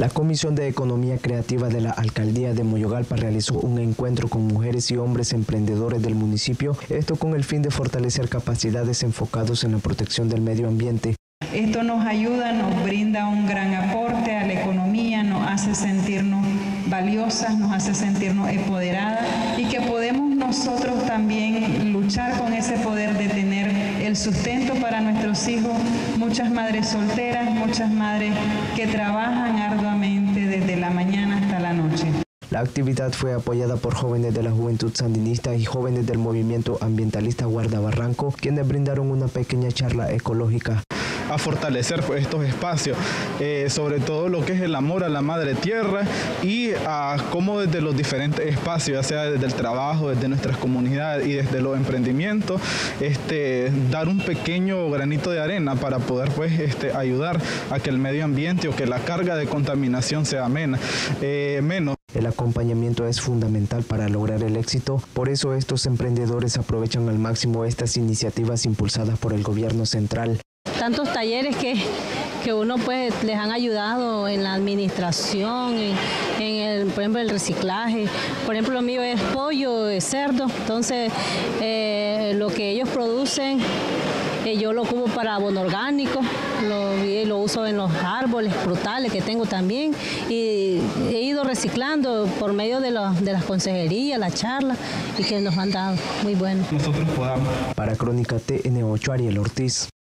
La Comisión de Economía Creativa de la Alcaldía de Moyogalpa realizó un encuentro con mujeres y hombres emprendedores del municipio, esto con el fin de fortalecer capacidades enfocados en la protección del medio ambiente. Esto nos ayuda, nos brinda un gran aporte a la economía, nos hace sentirnos valiosas, nos hace sentirnos empoderadas y que podemos nosotros también luchar con ese poder de tener el sustento para nuestros hijos, muchas madres solteras, muchas madres que trabajan arduamente desde la mañana hasta la noche. La actividad fue apoyada por jóvenes de la Juventud Sandinista y jóvenes del movimiento ambientalista Guardabarranco, quienes brindaron una pequeña charla ecológica. A fortalecer pues, estos espacios, sobre todo lo que es el amor a la madre tierra y a cómo desde los diferentes espacios, ya sea desde el trabajo, desde nuestras comunidades y desde los emprendimientos, dar un pequeño granito de arena para poder pues, ayudar a que el medio ambiente o que la carga de contaminación sea menos. El acompañamiento es fundamental para lograr el éxito, por eso estos emprendedores aprovechan al máximo estas iniciativas impulsadas por el gobierno central. Tantos talleres que uno pues les han ayudado en la administración, por ejemplo el reciclaje. Por ejemplo, lo mío es pollo, es cerdo, entonces lo que ellos producen yo lo ocupo para abono orgánico, lo uso en los árboles frutales que tengo también y he ido reciclando por medio de las consejerías, las charlas y que nos han dado muy bueno. Nosotros podamos. Para Crónica TN8, Ariel Ortiz.